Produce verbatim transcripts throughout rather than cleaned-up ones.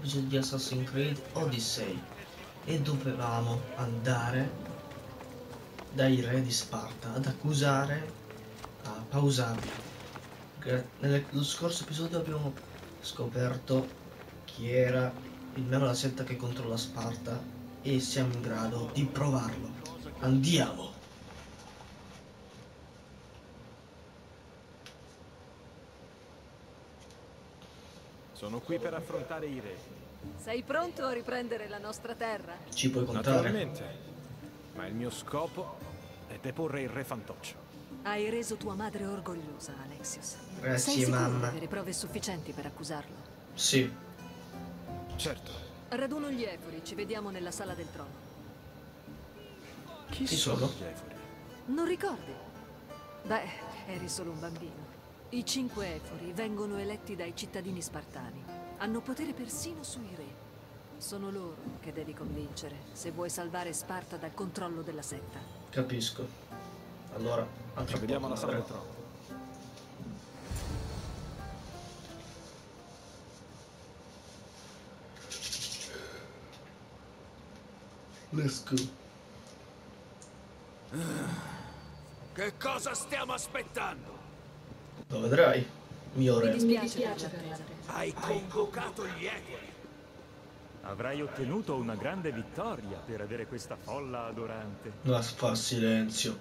episodio di Assassin's Creed Odyssey e dovevamo andare dai re di Sparta ad accusare a Pausania. Nello scorso episodio abbiamo scoperto chi era il membro della setta che controlla Sparta e siamo in grado di provarlo. Andiamo! Sono qui per affrontare i re. Sei pronto a riprendere la nostra terra? Ci puoi contare? Naturalmente. Ma il mio scopo è deporre il re Fantoccio. Hai reso tua madre orgogliosa, Alexios. Grazie, Sei sicuro mamma. di avere prove sufficienti per accusarlo? Sì. Certo. Raduno gli Efori, ci vediamo nella sala del trono. Chi, Chi sono sono? gli Efori? Non ricordi? Beh, eri solo un bambino. I cinque Efori vengono eletti dai cittadini spartani. Hanno potere persino sui re. Sono loro che devi convincere se vuoi salvare Sparta dal controllo della setta. Capisco. Allora, a Ci vediamo alla sala del trono. Let's go. Che cosa stiamo aspettando? Lo vedrai, mio Mi re. dispiace per l'attesa. Hai convocato gli Efori. Avrai ottenuto una grande vittoria per avere questa folla adorante. No, fa silenzio.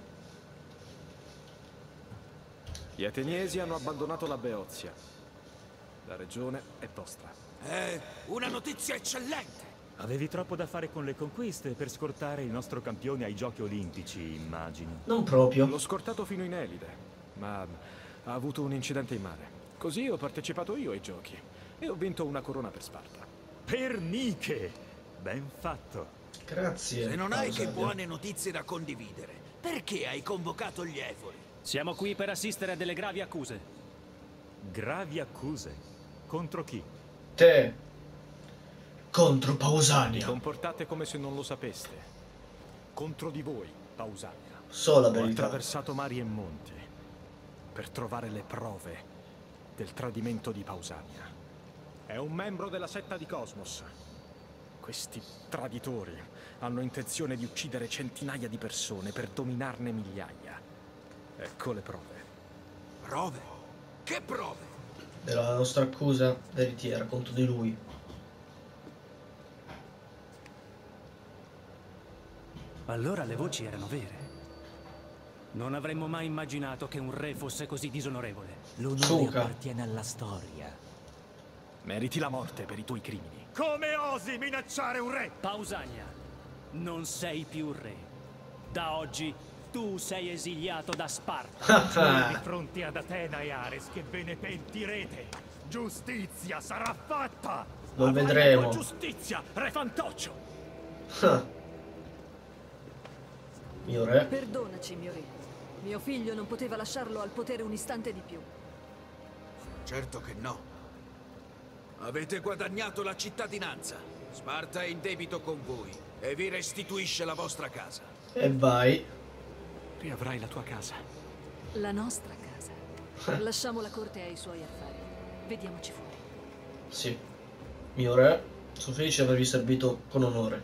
Gli ateniesi hanno abbandonato la Beozia. La regione è vostra. È una notizia eccellente. Avevi troppo da fare con le conquiste per scortare il nostro campione ai giochi olimpici, immagino. Non proprio. L'ho scortato fino in Elide, ma ha avuto un incidente in mare. Così ho partecipato io ai giochi e ho vinto una corona per Sparta. Perniche! Ben fatto. Grazie. Se non hai che Pausania. buone notizie da condividere, perché hai convocato gli Efori? Siamo qui per assistere a delle gravi accuse. Gravi accuse. Contro chi? Te. Contro Pausania. Comportate come se non lo sapeste. Contro di voi, Pausania. So la Ho verità. attraversato mari e monti per trovare le prove del tradimento di Pausania. È un membro della setta di Cosmos. Questi traditori hanno intenzione di uccidere centinaia di persone per dominarne migliaia. Ecco le prove. Prove? Che prove? Della nostra accusa veritiera contro di lui. Allora le voci erano vere. Non avremmo mai immaginato che un re fosse così disonorevole. L'onore Suca. appartiene alla storia. Meriti la morte per i tuoi crimini. Come osi minacciare un re? Pausania, non sei più re. Da oggi tu sei esiliato da Sparta. Di fronte ad Atena e Ares che ve ne pentirete. Giustizia sarà fatta. Lo Avrai la vedremo. tua giustizia, re Fantoccio. Ah. Mio re. Perdonaci, mio re. Mio figlio non poteva lasciarlo al potere un istante di più. Certo che no. Avete guadagnato la cittadinanza. Sparta è in debito con voi e vi restituisce la vostra casa. E vai. Riavrai la tua casa. La nostra casa. Lasciamo la corte ai suoi affari. Vediamoci fuori. Sì. Mio re. Sono felice di avervi servito con onore.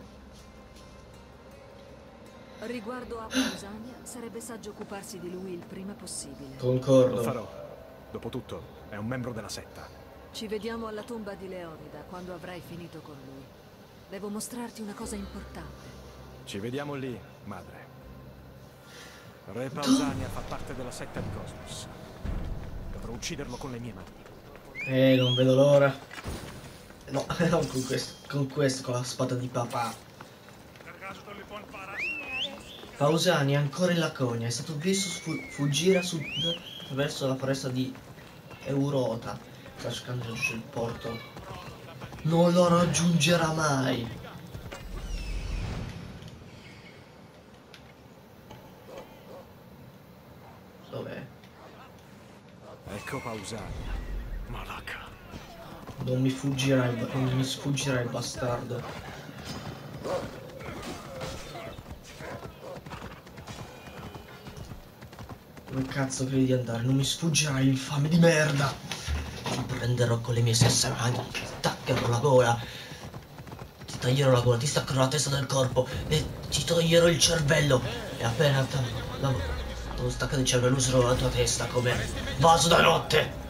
Riguardo a Pausania, sarebbe saggio occuparsi di lui il prima possibile. Lo Concordo. farò. Dopotutto, è un membro della setta. Ci vediamo alla tomba di Leonida quando avrai finito con lui. Devo mostrarti una cosa importante. Ci vediamo lì, madre. Re Pausania fa parte della setta di Cosmos. Dovrò ucciderlo con le mie mani. Eh, non vedo l'ora. No, non con questo. Con questo, con la spada di papà. Pausania è ancora in Laconia. È stato visto fu fuggire a sud attraverso la foresta di Eurota. Sta cercando di raggiungere il porto. Non lo raggiungerà mai. Dov'è? Ecco Pausania. Malaka. Non mi fuggirà il, non mi sfuggirà il bastardo. Dove cazzo credi di andare? Non mi sfuggirai, infame di merda! Ti prenderò con le mie stesse mani, ti staccherò la gola ti taglierò la gola, ti staccherò la testa del corpo e ti toglierò il cervello. E appena lo staccato il cervello userò la tua testa come vaso da notte.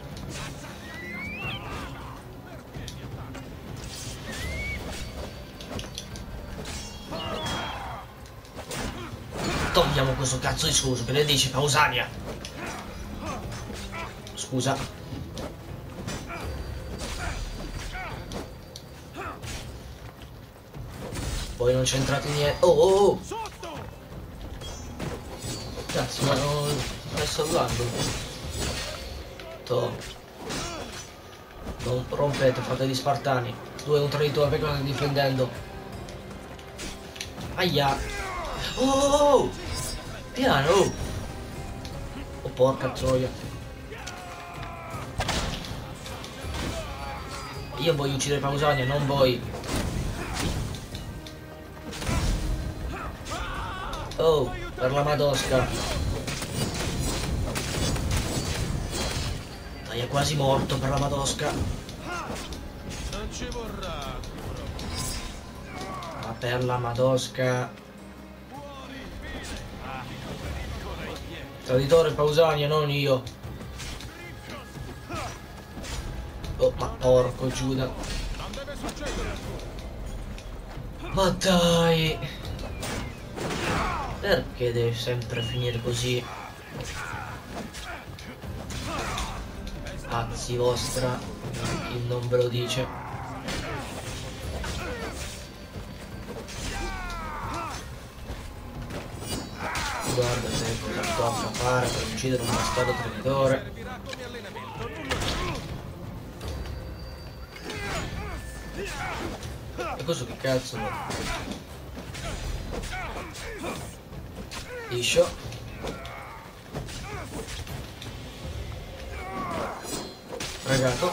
Togliamo questo cazzo di scuso, che ne dici, Pausania? Scusa. Poi non c'entrate niente. Oh, oh, oh! Cazzo, ma non stai salvando. To. Non rompete, frate di Spartani. Due un traditore perché lo stai difendendo. Aia. Oh! Piano! Oh, porca troia. Io voglio uccidere Pausania, non voi. Oh, per la Madosca. Dai, è quasi morto per la Madosca. Non ci vorrà. Ma per la Madosca. Traditore Pausania, non io. Oh, ma porco Giuda. Ma dai. Perché deve sempre finire così? Pazzi vostra. Chi non ve lo dice. Guarda te cosa tocca fare per uccidere un bastardo traditore. E questo che cazzo è? Liscio. Fregato.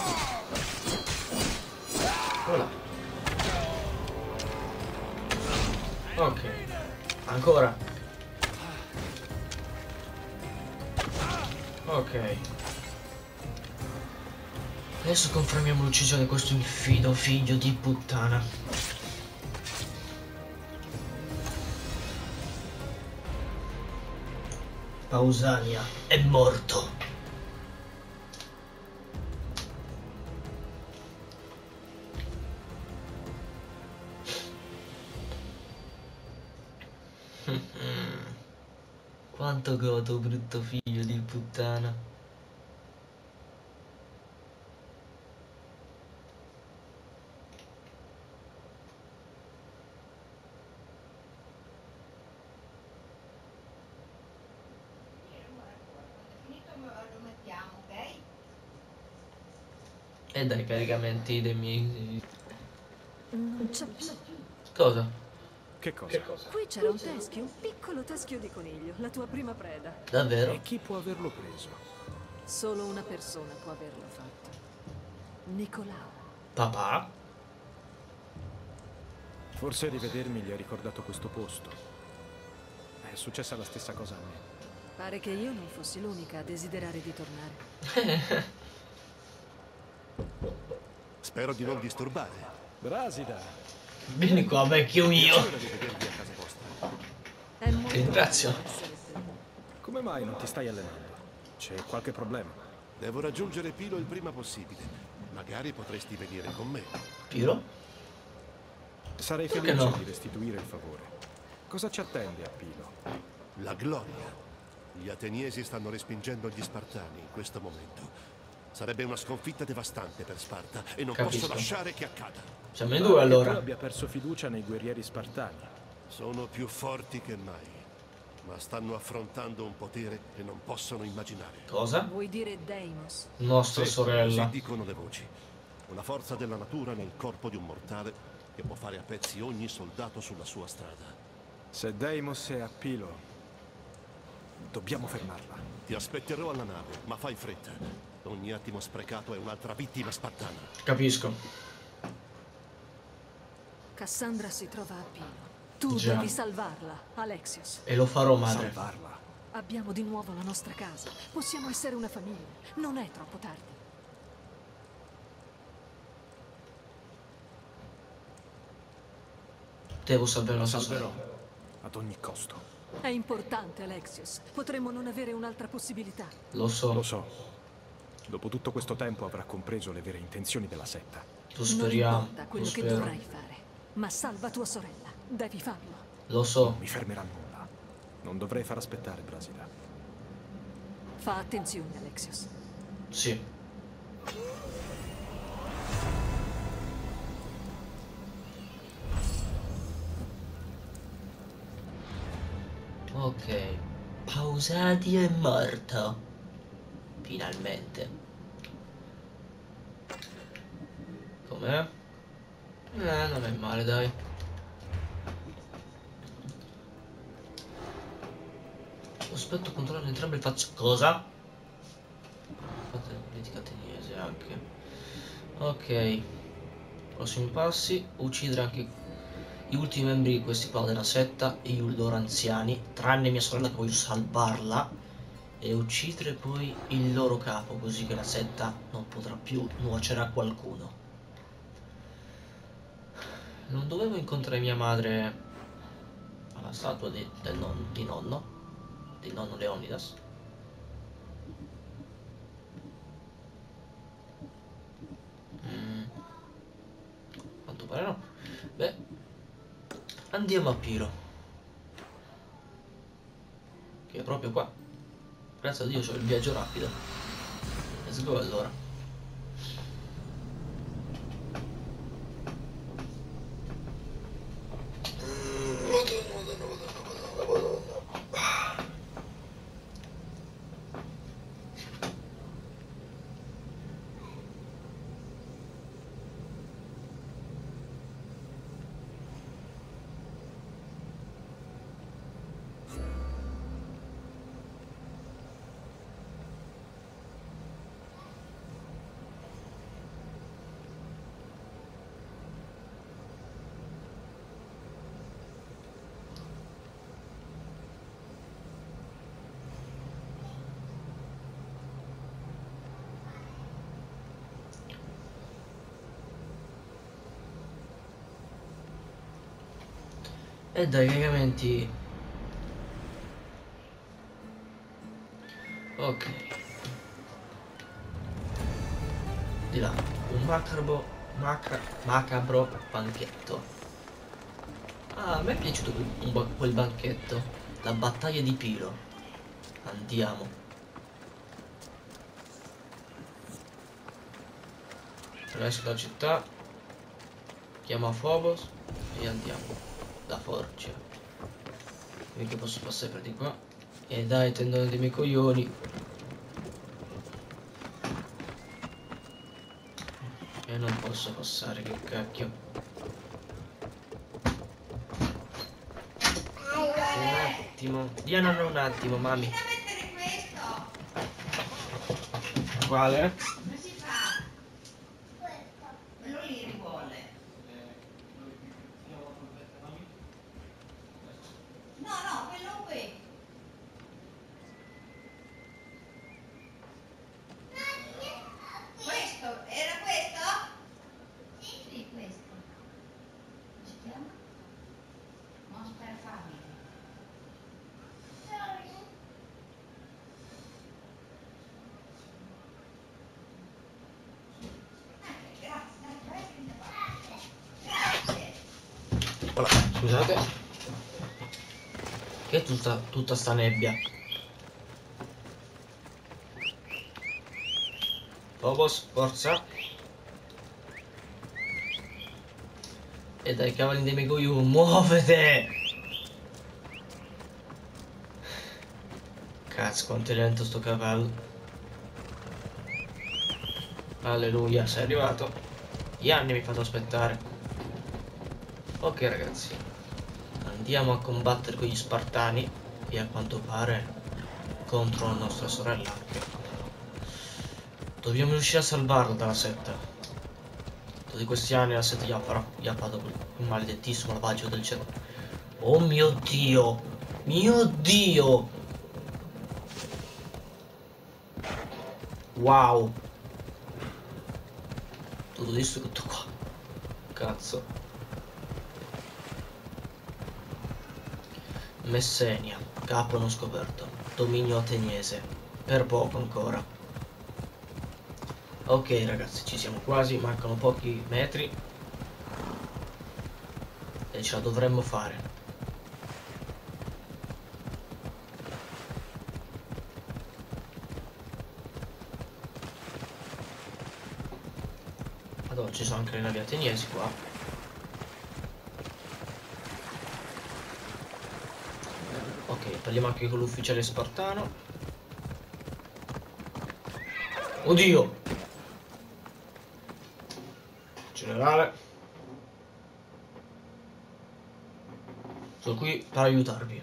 Voilà. Ok. Ancora. Ok. Adesso confermiamo l'uccisione di questo infido figlio di puttana. Pausania è morto. Quanto godo, brutto figlio di puttana. E dai caricamenti dei miei... Non c'è più. Cosa? Che cosa? Qui c'era un teschio, un piccolo teschio di coniglio, la tua prima preda. Davvero? E chi può averlo preso? Solo una persona può averlo fatto. Nicolao. Papà? Forse rivedermi gli ha ricordato questo posto. È successa la stessa cosa a me. Pare che io non fossi l'unica a desiderare di tornare. Spero di non disturbare. Brasida! Vieni qua, vecchio mio. Piacere di vedervi a casa vostra. È molto Ti ringrazio. bello essere te. Come mai non ti stai allenando? C'è qualche problema? Devo raggiungere Pilo il prima possibile. Magari potresti venire con me. Piro? Sarei Perché felice no? di restituire il favore. Cosa ci attende a Pilo? La gloria. Gli ateniesi stanno respingendo gli Spartani in questo momento. Sarebbe una sconfitta devastante per Sparta e non Capisco. posso lasciare che accada. Siamo in due Pare che tu allora. abbia perso fiducia nei guerrieri spartani. Sono più forti che mai, ma stanno affrontando un potere che non possono immaginare. Cosa? Vuoi dire Deimos? Nostra Sì, sorella. così dicono le voci. Una forza della natura nel corpo di un mortale che può fare a pezzi ogni soldato sulla sua strada. Se Deimos è a Pilo, dobbiamo fermarla. Ti aspetterò alla nave, ma fai fretta. Ogni attimo sprecato è un'altra vittima spartana. Capisco. Cassandra si trova a Pilo. Tu Già. devi salvarla, Alexios. E lo farò, madre. Salvarla. Abbiamo di nuovo la nostra casa. Possiamo essere una famiglia. Non è troppo tardi. Devo salvare la La sua salverò sorella. ad ogni costo. È importante, Alexios. Potremmo non avere un'altra possibilità. Lo so, Lo so. Dopo tutto questo tempo avrà compreso le vere intenzioni della setta. lo Non speriamo, importa lo quello che spero. dovrai fare, ma salva tua sorella. Devi farlo. Lo so, Non mi fermerà nulla. Non dovrei far aspettare Brasida. Fa attenzione, Alexios. sì. Ok, Pausati è morto. Finalmente. Com'è? Eh, non è male, dai. Aspetto controllare entrambe le facce. Cosa? Fate la politica ateniese anche. Ok. Prossimi passi. Uccidere anche gli ultimi membri di questi qua della setta e i loro anziani, tranne mia sorella che voglio salvarla, e uccidere poi il loro capo, così che la setta non potrà più nuocere a qualcuno. Non dovevo incontrare mia madre alla statua di, del non, di nonno, di nonno Leonidas. Mm. Quanto pare no. Beh, andiamo a Piro, che è proprio qua. Grazie a Dio c'ho il viaggio rapido. Let's go allora. E dai caricamenti. Ok. Di là. Un macabro macra, macabro banchetto. Ah, a me è piaciuto quel, un ba quel banchetto. La battaglia di Piro. Andiamo. Adesso la città. Chiama Phobos e andiamo. Da Forgia. Mica posso passare per di qua. E dai, tendone dei miei coglioni. E non posso passare, che cacchio. Un attimo. Diana, non un attimo, mami. Quale? Come si fa? Quello lì rivuole. No, no, quello qui. Questo, era questo? Sì, sì, questo. Come si chiama? Monster Family. Voilà, scusate. Che è tutta, tutta sta nebbia. Phobos, forza. E dai cavalli dei Megoyu, muovete! Cazzo, quanto è lento sto cavallo. Alleluia, sei arrivato. Gli anni mi fate aspettare. Ok ragazzi, andiamo a combattere con gli Spartani e a quanto pare contro la nostra sorella anche. Dobbiamo riuscire a salvarla dalla setta. Tutti questi anni la setta gli ha, farà, gli ha fatto quel maledettissimo lavaggio del cervello. Oh mio Dio! Mio Dio! Wow! Tutto distrutto qua. Cazzo. Messenia, capo non scoperto. Dominio ateniese. Per poco ancora. Ok ragazzi, ci siamo quasi, mancano pochi metri. E ce la dovremmo fare. Allora, ci sono anche le navi ateniesi qua. Ok, parliamo anche con l'ufficiale spartano. Oddio! Generale. Sono qui per aiutarvi.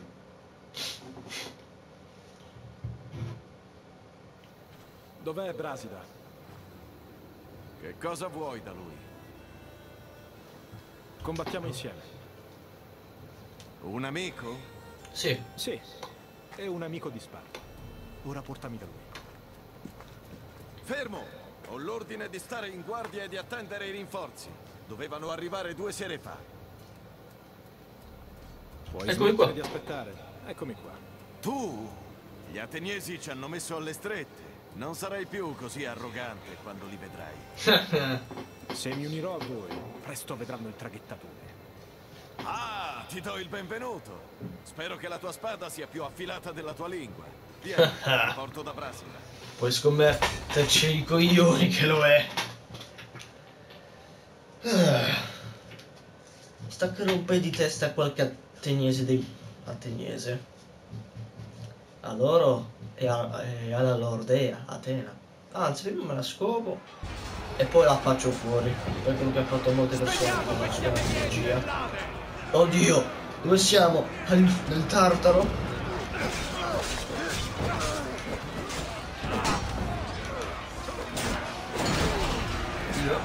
Dov'è Brasida? Che cosa vuoi da lui? Combattiamo insieme. Un amico? Sì. Sì, è un amico di Sparta. Ora portami da lui. Fermo! Ho l'ordine di stare in guardia e di attendere i rinforzi. Dovevano arrivare due sere fa. Puoi Eccomi smettere qua. di aspettare? Eccomi qua. Tu? Gli ateniesi ci hanno messo alle strette. Non sarai più così arrogante quando li vedrai. Se mi unirò a voi, presto vedranno il traghettatore. Ah, ti do il benvenuto. Spero che la tua spada sia più affilata della tua lingua. Vieni, ti porto da Brasida. Puoi scommetterci i coglioni che lo è. Ah. Sta che rompe di testa qualche ateniese dei... ateniese. A loro e, a, e alla lordea, Atena. Anzi, prima me la scopo e poi la faccio fuori. Per quello che ha fatto molte persone con la sua energia. Oddio, dove siamo? Nel Tartaro? Dio.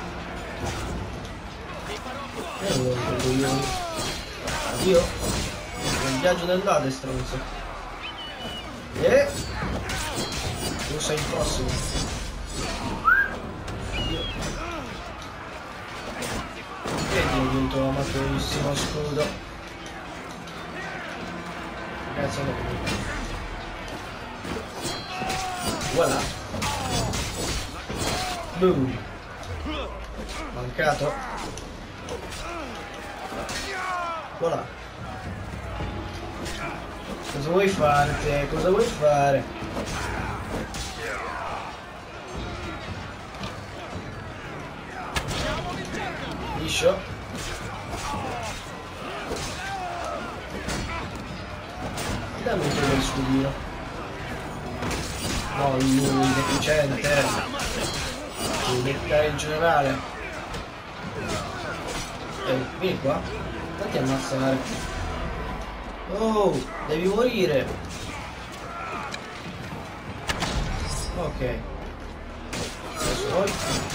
E non coglioni. Addio. Un viaggio nell'Ade, stronzo. E tu sei il prossimo. Dio. E divento un amatorissimo scudo. Cazzo no. Voilà. Boom. Mancato. Voilà. Cosa vuoi fare te? Cosa vuoi fare? Liscio. Dammi un po' del scudino. No, lui deficiente. Tu mettare il generale. Eh, vieni qua. Fatti ammazzare. Oh, devi morire. Ok. Adesso noi.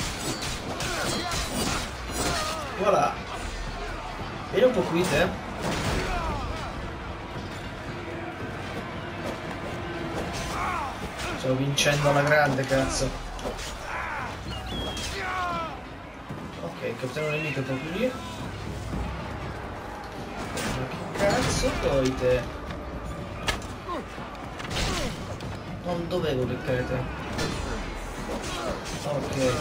Voilà. Vieni un po' qui te. Sto vincendo alla grande, cazzo. Ok, il capitano nemico è proprio lì. Cazzo poi te. Non dovevo beccare te. Ok.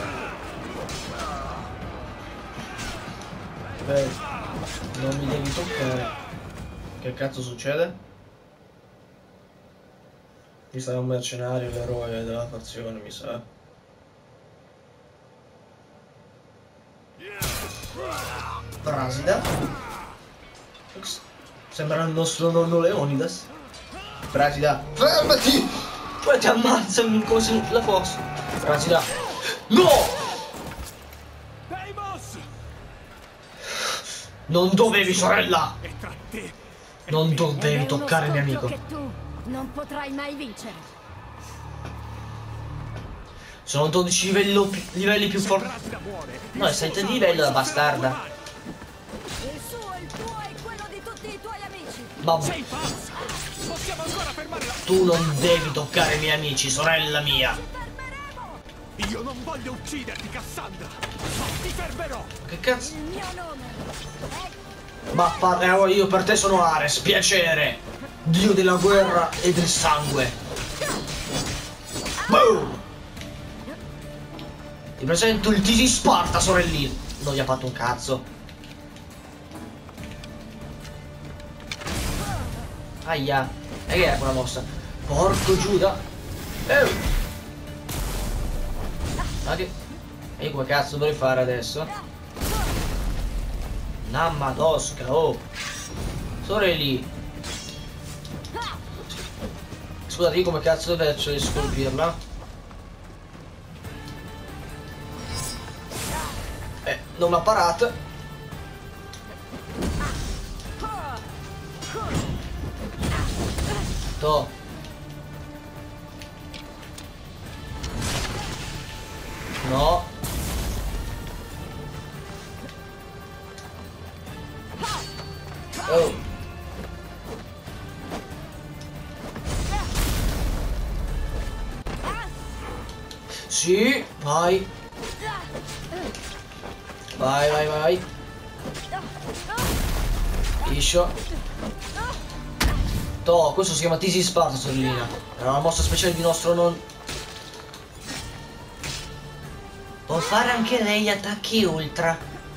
Beh, non mi devi toccare. Che cazzo succede? Mi sa un mercenario, l'eroe della fazione, mi sa. Brasida. Sembra il nostro nonno Leonidas. Brasida, fermati! Poi ti ammazzami così la fossa. Brasida. No! Non dovevi, sorella! Non dovevi toccare il mio amico. Che tu non potrai mai vincere. Sono dodici livello, livelli più forti. No, è sette di livello la bastarda. Il suo, il tuo e quello di tutti i tuoi amici. Ma Sei pazza! Possiamo ancora fermare la... tu non devi toccare i miei amici, sorella mia. Io non voglio ucciderti, Cassandra! Ti fermerò! Che cazzo? Il mio nome è... Ma parlerò io, per te sono Ares, piacere. dio della guerra e del sangue. Boom! Ti presento il T G Sparta, sorellino. Non gli ha fatto un cazzo. Aia. E che è quella mossa? Porco Giuda. Oh. Ma che... E come cazzo dovrei fare adesso? Nammadosca, oh. Sorelli. Scusate, io come cazzo faccio di scolpirla? Eh, non l'ha parata. To. No. Oh. Sì, vai. Vai, vai, vai. Liscio. Toh, questo si chiama T G Sparta, sorellina. Era una mossa speciale di nostro non... Può fare anche lei attacchi ultra.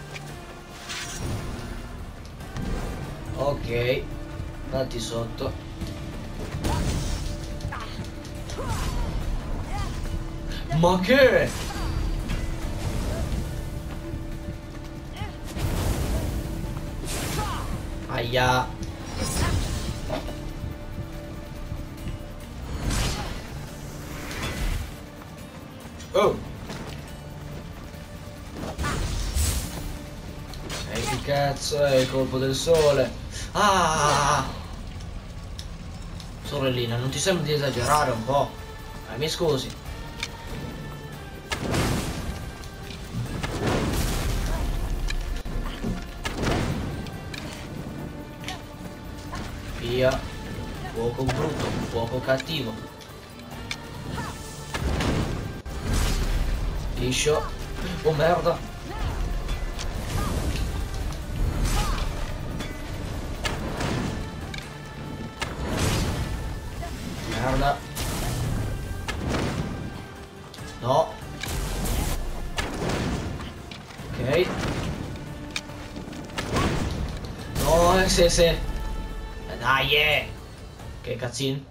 Ok. Datti sotto. Ma che? Aia. Oh. E che cazzo è il colpo del sole? Ah. Sorellina, non ti sembra di esagerare un po'? Eh, mi scusi. Via. Fuoco brutto, fuoco cattivo. Liscio. Oh merda. Merda. No. Ok. No, eh, sì, sì. Dai, eh. Che cazzino.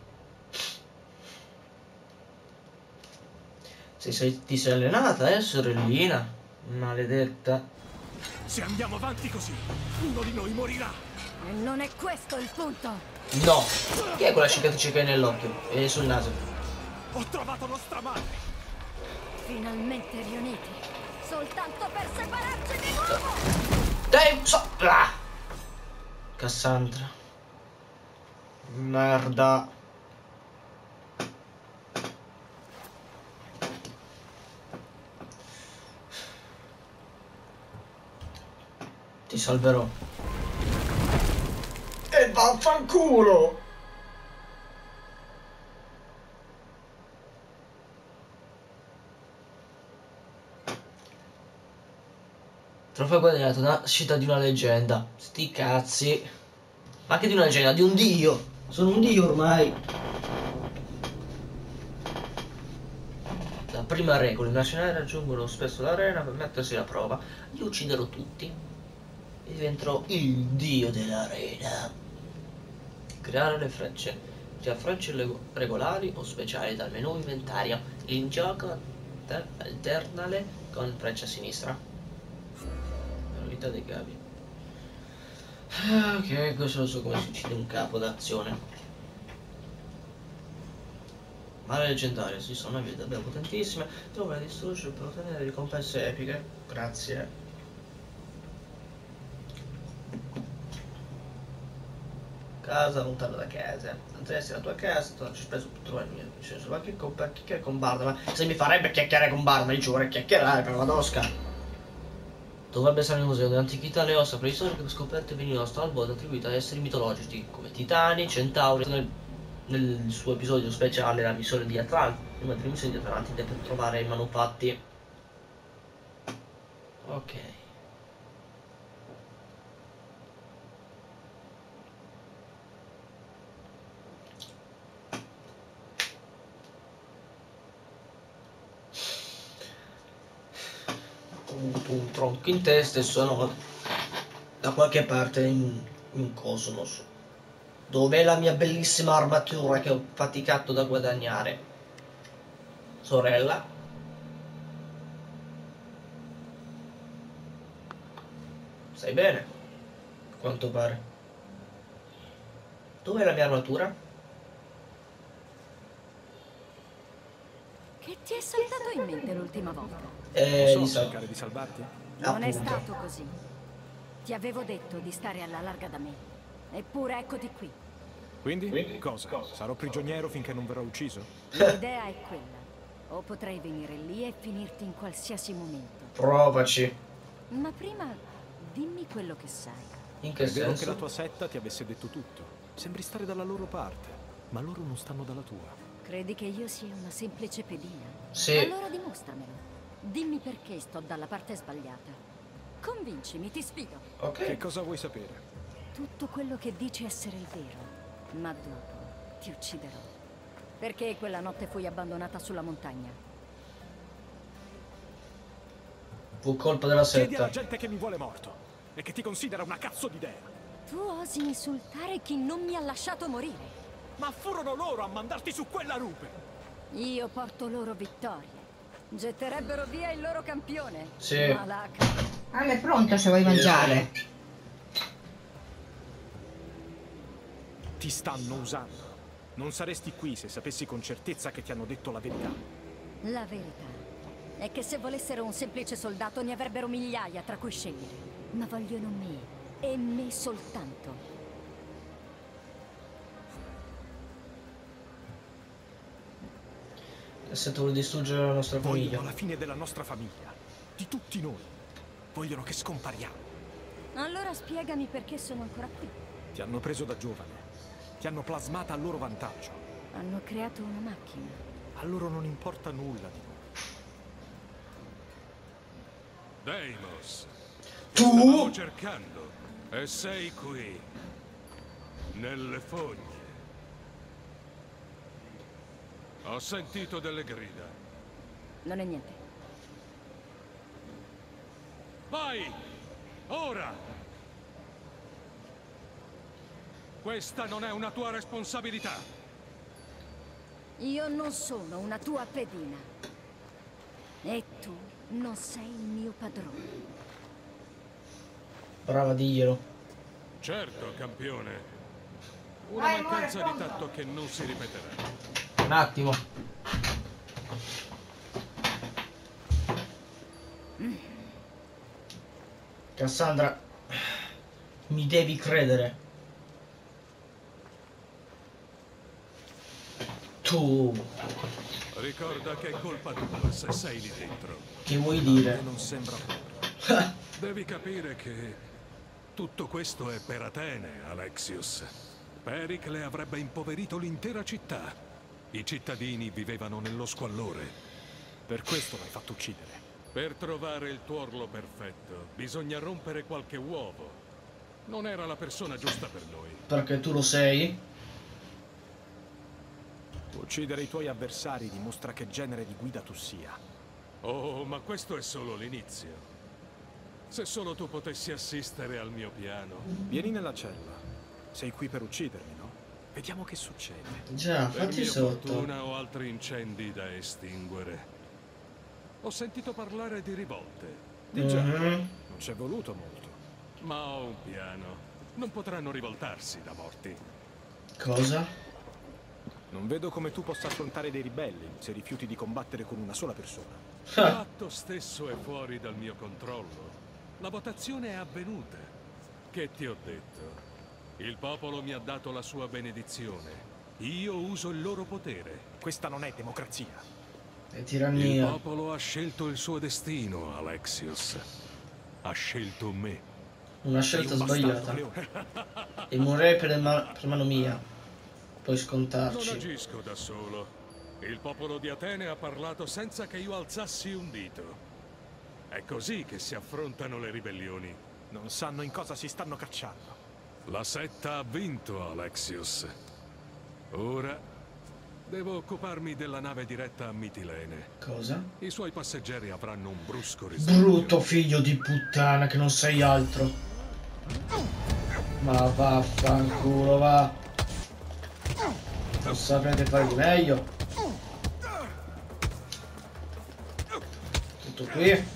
Sei, sei, ti sei allenata, eh, sorellina? Maledetta. Se andiamo avanti così, uno di noi morirà. E non è questo il punto. No. Che è quella cicatrice che hai nell'occhio? E sul naso? Ho trovato nostra madre. Finalmente riuniti. Soltanto per separarci di nuovo. Dai, so... Ah. Cassandra. Merda. Ti salverò. E vaffanculo. Trofeo guadagnato, nascita di una leggenda. Sti cazzi. Ma che di una leggenda, di un dio. Sono un dio ormai. La prima regola, i mercenari raggiungono spesso l'arena per mettersi alla prova. Io ucciderò tutti e diventerò il dio dell'arena. Creare le frecce. Sia frecce regolari o speciali dal menu inventario. In gioco alternale con freccia a sinistra. Velocità dei cavi. Ok, questo lo so come si uccide un capo d'azione. Male leggendario, si sono navi davvero potentissime. Dove distruggere per ottenere ricompense epiche. Grazie. Casa lontana da casa. Andresti alla tua casa, tu non ci hai speso per trovare il mio senso. Ma che con chiacchierare con Barda? Ma se mi farebbe chiacchierare con Barda, io ci vorrei chiacchierare per la dosca. Dovrebbe essere nel museo dell'antichità le ossa preistoriche scoperte venivano talvolta attribuite a esseri mitologici come titani, centauri. Nel, nel suo episodio speciale la missione di Atlantide, una delle missioni di Atlantide per trovare i manufatti. Ok. appunto un tronco in testa e sono da qualche parte in, in cosmos. Dov'è la mia bellissima armatura che ho faticato da guadagnare? Sorella? Stai bene? A quanto pare. Dov'è la mia armatura? Che ti è saltato in mente l'ultima volta? Eh, Posso di cercare di salvarti? Non è appunto. stato così. Ti avevo detto di stare alla larga da me. Eppure eccoti qui. Quindi? Cosa? Sarò prigioniero finché non verrò ucciso? L'idea è quella. O potrei venire lì e finirti in qualsiasi momento. Provaci. Ma prima dimmi quello che sai. In che Credevo che senso? la tua setta ti avesse detto tutto. Sembri stare dalla loro parte, ma loro non stanno dalla tua. Credi che io sia una semplice pedina? Sì. Allora dimostramelo. Dimmi perché sto dalla parte sbagliata. Convincimi, ti sfido. Ok. Che cosa vuoi sapere? Tutto quello che dici essere il vero. Ma dopo ti ucciderò. Perché quella notte fui abbandonata sulla montagna? Fu colpa della Chiedi alla setta. gente che mi vuole morto e che ti considera una cazzo d'idea. Tu osi insultare chi non mi ha lasciato morire. Ma furono loro a mandarti su quella rupe! Io porto loro vittorie. Getterebbero via il loro campione. Sì. Malacca. Ale, è pronto se vuoi mangiare. Ti stanno usando. Non saresti qui se sapessi con certezza che ti hanno detto la verità. La verità è che se volessero un semplice soldato ne avrebbero migliaia tra cui scegliere. Ma vogliono me. E me soltanto. Se tu vuoi distruggere la nostra famiglia. Vogliono la fine della nostra famiglia. Di tutti noi. Vogliono che scompariamo. Allora spiegami perché sono ancora qui. Ti hanno preso da giovane. Ti hanno plasmata a loro vantaggio. Hanno creato una macchina. A loro non importa nulla di noi. Deimos, Tu? stavamo cercando e sei qui, nelle fogne. Ho sentito delle grida. Non è niente. Vai! Ora! Questa non è una tua responsabilità. Io non sono una tua pedina. E tu non sei il mio padrone. Brava, diglielo. Certo, campione. Una mancanza di tatto che non si ripeterà. Un attimo. Cassandra, mi devi credere. Tu, Ricorda che è colpa tua se sei lì dentro. che vuoi dire? Non sembra proprio. Devi capire che tutto questo è per Atene, Alexios. Pericle avrebbe impoverito l'intera città. I cittadini vivevano nello squallore. Per questo l'hai fatto uccidere. Per trovare il tuorlo perfetto, bisogna rompere qualche uovo. Non era la persona giusta per noi. Perché tu lo sei? Uccidere i tuoi avversari dimostra che genere di guida tu sia. Oh, ma questo è solo l'inizio. Se solo tu potessi assistere al mio piano. Vieni nella cella. Sei qui per uccidermi, no? Vediamo che succede. Già, Per fatti mia sotto. fortuna ho altri incendi da estinguere. Ho sentito parlare di rivolte. Di già, Mhm. Non ci è voluto molto. ma ho un piano. Non potranno rivoltarsi da morti. Cosa? Non vedo come tu possa affrontare dei ribelli se rifiuti di combattere con una sola persona. L'atto stesso è fuori dal mio controllo. La votazione è avvenuta. Che ti ho detto? Il popolo mi ha dato la sua benedizione. Io uso il loro potere. Questa non è democrazia. È Il tirannia. popolo ha scelto il suo destino, Alexios. Ha scelto me. Una Sei scelta un bastardo, sbagliata. Leone. E morirei per, ma- per mano mia. Puoi Non scontarci. agisco da solo. Il popolo di Atene ha parlato senza che io alzassi un dito. È così che si affrontano le ribellioni. Non sanno in cosa si stanno cacciando. La setta ha vinto, Alexios. Ora Devo occuparmi della nave diretta a Mitilene. Cosa? I suoi passeggeri avranno un brusco risveglio. Brutto figlio di puttana che non sei altro. Ma vaffanculo, va. Non saprete fare di meglio. Tutto qui.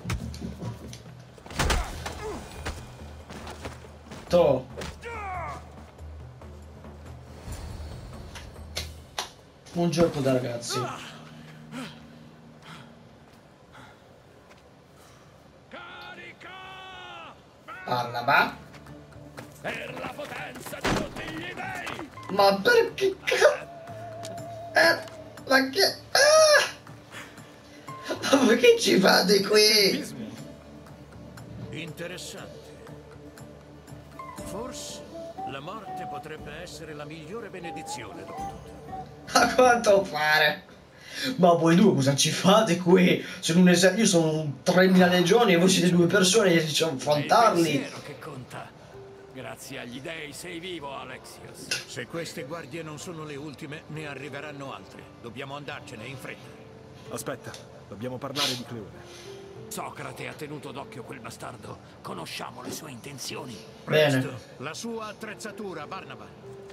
To. Un gioco da ragazzi. Parla, va. Per la potenza di tutti gli dei! Ma perché eh, ma che ah! Ma che ci fate qui? Interessante. Forse la morte potrebbe essere la migliore benedizione dopo tutto. A quanto pare. Ma voi due cosa ci fate qui? Sono un esercito, io sono tremila legioni e voi siete due persone e riesci a affrontarli. È il pensiero che conta. Grazie agli dei sei vivo, Alexios. Se queste guardie non sono le ultime, ne arriveranno altre. Dobbiamo andarcene in fretta. Aspetta, dobbiamo parlare di Cleone. Socrate ha tenuto d'occhio quel bastardo. Conosciamo le sue intenzioni. Bene. Presto, la sua attrezzatura, Barnaba.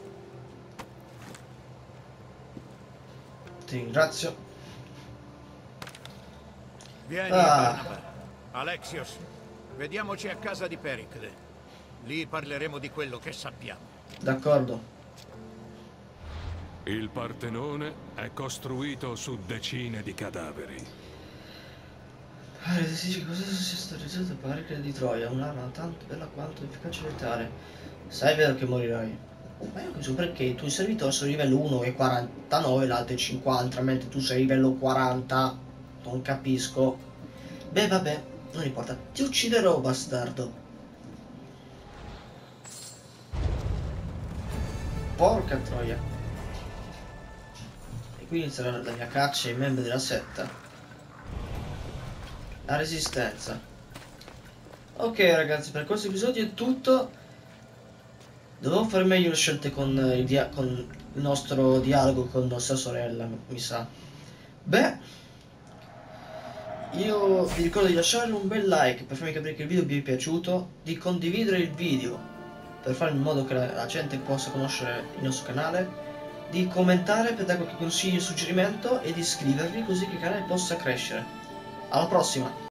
Ti ringrazio. Vieni, Ah. Barnaba. Alexios, vediamoci a casa di Pericle. Lì parleremo di quello che sappiamo. D'accordo. Il Partenone è costruito su decine di cadaveri. Ah, sì, cosa sia stato realizzato per Pericle di Troia? Un'arma tanto bella quanto efficace e letale. Sai vero che morirai? Ma io capisco perché i tuoi servitori sono livello uno e quarantanove e l'altro è cinquanta, mentre tu sei livello quaranta. Non capisco. Beh, vabbè, non importa. Ti ucciderò, bastardo. Porca troia. E qui inizierà la mia caccia ai membri della setta. La resistenza. Ok ragazzi, per questo episodio è tutto. Dovevo fare meglio le scelte con il, dia con il nostro dialogo con nostra sorella, mi sa. Beh, io vi ricordo di lasciare un bel like per farmi capire che il video vi è piaciuto, di condividere il video per fare in modo che la, la gente possa conoscere il nostro canale, di commentare per dare qualche consiglio e suggerimento e di iscrivervi così che il canale possa crescere. Alla prossima!